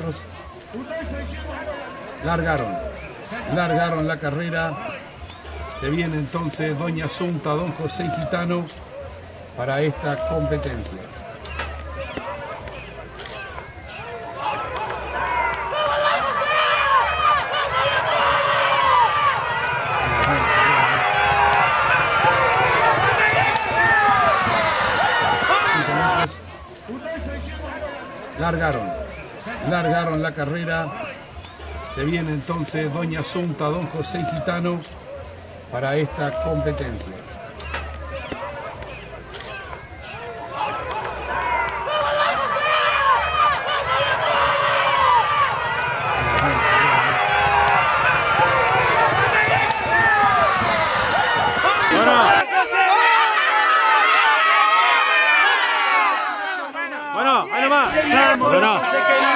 muchachos. Largaron la carrera. Se viene entonces Doña Asunta, Don José y Gitano para esta competencia. Largaron la carrera. Se viene entonces Doña Asunta, Don José y Gitano para esta competencia. Bueno, ahí nomás. Bueno.